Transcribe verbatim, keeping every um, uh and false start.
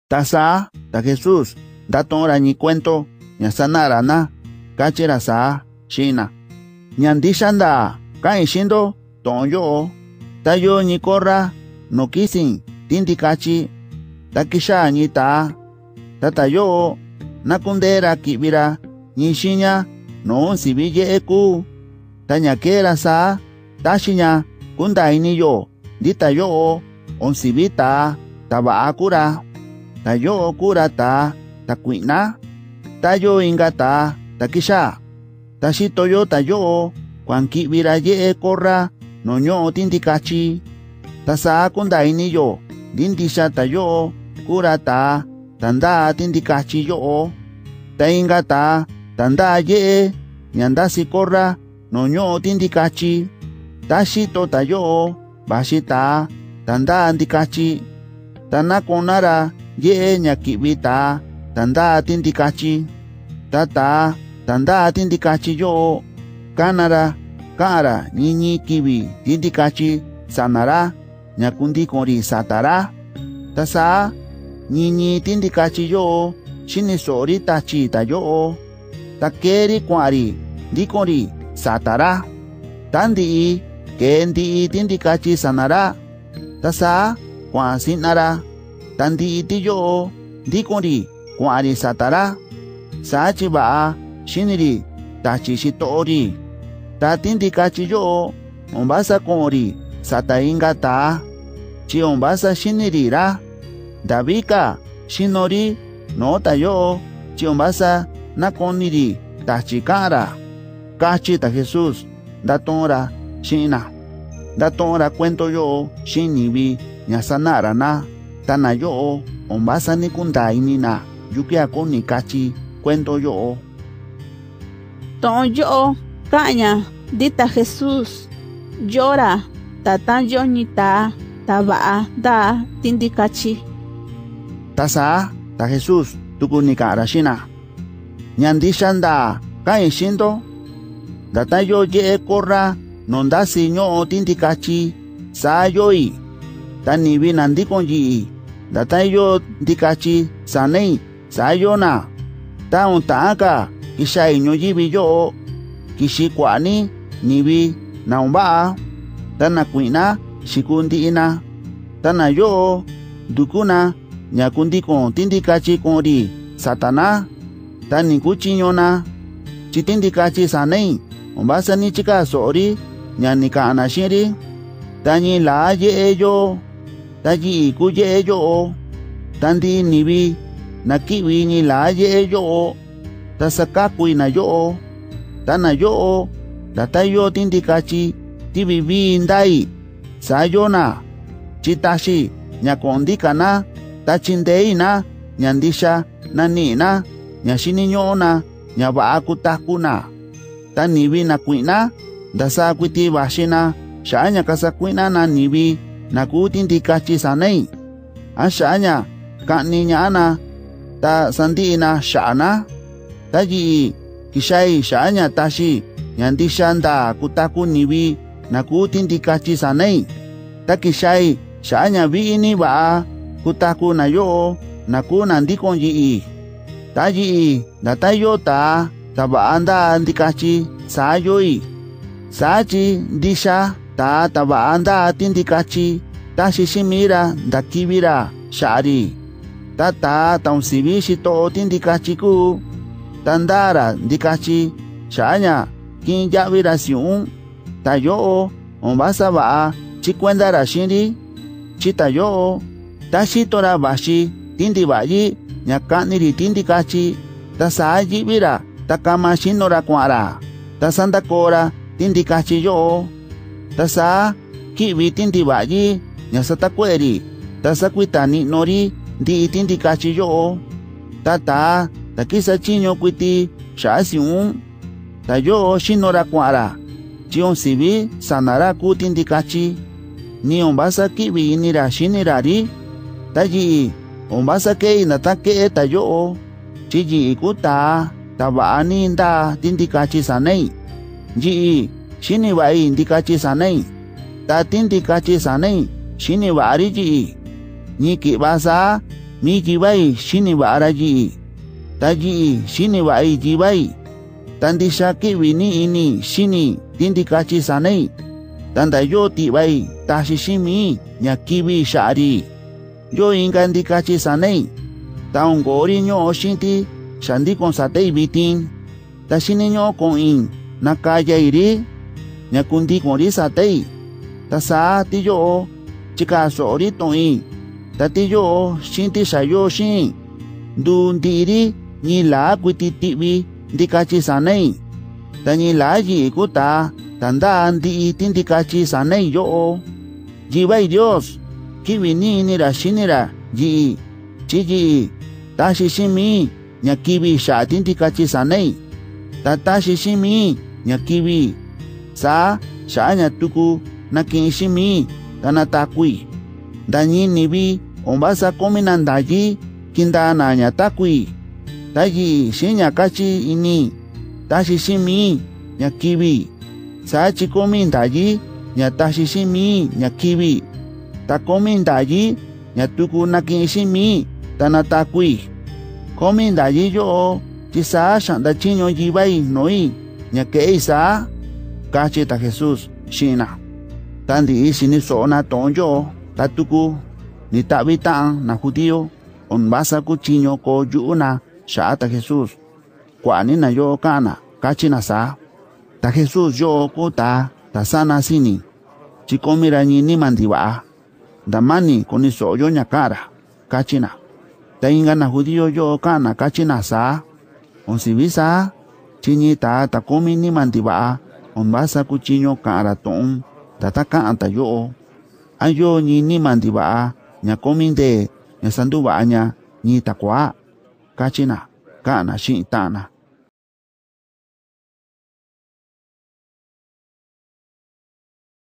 Ta sa ta Jesús da tora ni cuento nya sanara na kachira sa shina nyandi shanda kai shindo ton yo ta yo ni korra no kisin tindi kachi ta kisha ni ta ta ta yo na kundera kibira ni shinya no sibije eku ta nya kera sa ta shinya kundai ni yo dita yo on sibita ta ba akura ta yo kura ta ta kuina ta yo ingata ta kisha ta shito yo ta yo kwan kibira ye korra no nyo tindi kachi ta sa kundai ni yo dindisha ta yo kura ta tanda tindi kachi yo ta ingata tanda ye nyanda si korra no nyo tindi kachi ta shito ta yo bashita tanda ndikachi tana konara ye nyakibita tanda tindikachi tata tanda tindikachi yo kanara kara nini kibi tindikachi sanara nyakundi kori satara tasa nini tindikachi yo shinisori tachi ta yo takeri kwari dikori satara tandi kendi tindikachi sanara tasa kwa sinara tandi iti yo dikori kwari satara sachi ba shiniri tachi shitori ta tindikachi yo ombasa kori sata ingata chi ombasa shiniri ra davika shinori no ta yo chi ombasa nakoniri tachi kara kachi ta Jesús datora shina datora cuento yo shinibi nyasanara na tana yo ombasa ni kundai ni na yukia koni kachi cuento yo ton yo kaña dita Jesús llora tatan yo nita taba da tindikachi tasa ta Jesús tukunikara shina nyandishanda kai shindo data yo ye korra nonda sinyo tindikachi sa yoi tani binandi konji data yo ndikachi sanei sa yona ta untaka kisha inyo jibi yo kishi kwani nibi na umba tana kuina shikundi ina tana yo dukuna nyakundi kon tindikachi kori satana tani kuchinyona chitindikachi sanei umbasa ni chika sori nyanika anashiri tani la ye yo taji ku ye yo tandi nibi nakiwi ni la ye yo tasaka kuina yo tana yo data yo tindikachi tibibi ndai sayona chitashi nyakondikana tachindeina nyandisha nanina nyashini nyona nyaba kutakuna tanibi na kuina dasa kwiti bashina shanya kasa kuina na nibi na kutindikachi sanei ashanya kani nyana ta sandina shana taji kishai shanya tashi nyandishanda kutaku nibi na kutindikachi sanei takishai shanya biini ba kutaku na yo na kunandikonji taji datayo ta tabaanda ndikachi sayoi sachi disha ta tabaanda tindikachi tashishimira ndakibira shari tata taunsibishi to tindikachi ku tandara ndikachi shanya kinjabira siun tayo ombasa ba chikwendara shindi chitayo tashitora bashi tindibayi nyakaniri tindikachi tasaji bira takama shinora kwara tasanda kora tindikachi yo tasa kibi tindibayi nyasata kweri tasakwitani nori di tindikachi yo tata takisa chinyo kwiti shasiun tayo shinora kwara chion sibi sanara ku tindikachi ni ombasa kibi inira shinirari taji ombasa ke inatake tayo chiji ikuta tabaani nda tindikachi sanei ji shini bai indikachi sanei ta tindikachi sanei shini bari ji ni ki basa mi jibai shini va'ara yi'i, ta yi'i shini va'i jibai, ta ndixa ki'vini ini xini tindikachi sanei, ta ndayo ti'vai taxi ximi ña kivi xa'ri, yo inka ndikachi sanei, ta onkori ño'o xinti xa ndikon satei vitin, ta xiniño'o ko'in nakayairi ña kundikori satei, ta saa tiyo'o chikaso'ori to'in, ta tiyo'o xinti xa yo xin ndu ndi'iri ñila kuiti ti'vi ndikachi sanei, ta ñila yi'i kuta ta ndaa ndi'i ti ndikachi sanei yo'o. Yibai Dios ki'vini inira xinira yi'i chi yi'i taxi ximi ña kivi xa ti ndikachi sanei, ta taxi ximi ña kivi saa xa'a ña tuku naki'in ximi ta natakui, ndañinivi onvasa komina ndayi kindana ña takui, ta yi'i xi ña kachi ini taxi ximi ña kivi saa chikomi ndayi ña taxi ximi ña kivi, ta komi ndayi ña tuku naki'in ximi ta natakui. Komi ndayi yo'o chi saa xa'nda chiño yibai noi ña ke'ei saa, kachi ta Jesús xi'ina. Ta ndi'i xiniso'o na to'on yo'o, ta tuku ni ta'vi ta'an na judío onvasa kuchiño ko yu'u na xa'a ta Jesús. Kua'ani na yo'o ka'an na kachi na saa, ta Jesús yo'o ku ta ta sana sini chi komira ñini mandiva'a, ndamani kuniso'o yo ña ka'an-ra, kachi na. Ta inka na judío yo'o ka'an na kachi na saa, onsivi saa chi ñi ta ta komi ni mandiva'a onvasa kuchiño ka'an-ra to'on ta ta ka'an ta yo'o, a yo ñini mandiva'a ña komi nde ña sanduva'a ña ñi ta kuaa, kachi na ka'an na xi'in ta'an na.